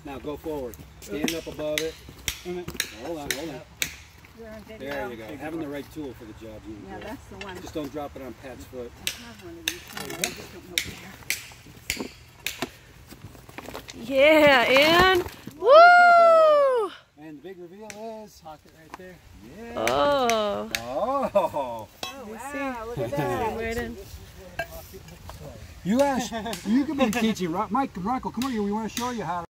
Now go forward. Stand up above it. Hold on, hold on. There you go. Having the right tool for the job. Yeah, that's the one. Just don't drop it on Pat's foot. I have one of these. I just don't know where. Yeah, and woo! And the big reveal is pocket right there. Yeah. Oh. Oh. Oh, wow, look at that. Right in. You could be teaching Mike and Rocco. Come over here. We want to show you how to.